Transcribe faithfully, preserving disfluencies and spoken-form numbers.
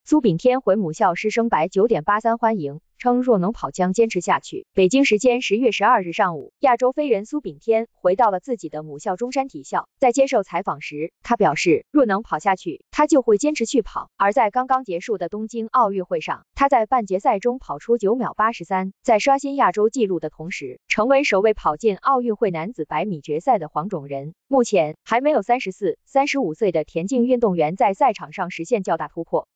苏炳添回母校师生白九点八三欢迎，称若能跑将坚持下去。北京时间十月十二日上午，亚洲飞人苏炳添回到了自己的母校中山体校，在接受采访时，他表示，若能跑下去，他就会坚持去跑。而在刚刚结束的东京奥运会上，他在半决赛中跑出九秒八十三，在刷新亚洲纪录的同时，成为首位跑进奥运会男子百米决赛的黄种人。目前还没有三十四、三十五岁的田径运动员在赛场上实现较大突破。